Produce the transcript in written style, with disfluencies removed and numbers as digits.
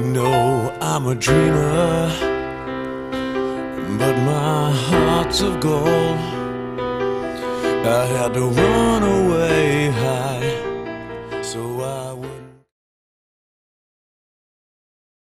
know I'm a dreamer, but my heart's of gold. I had to run away high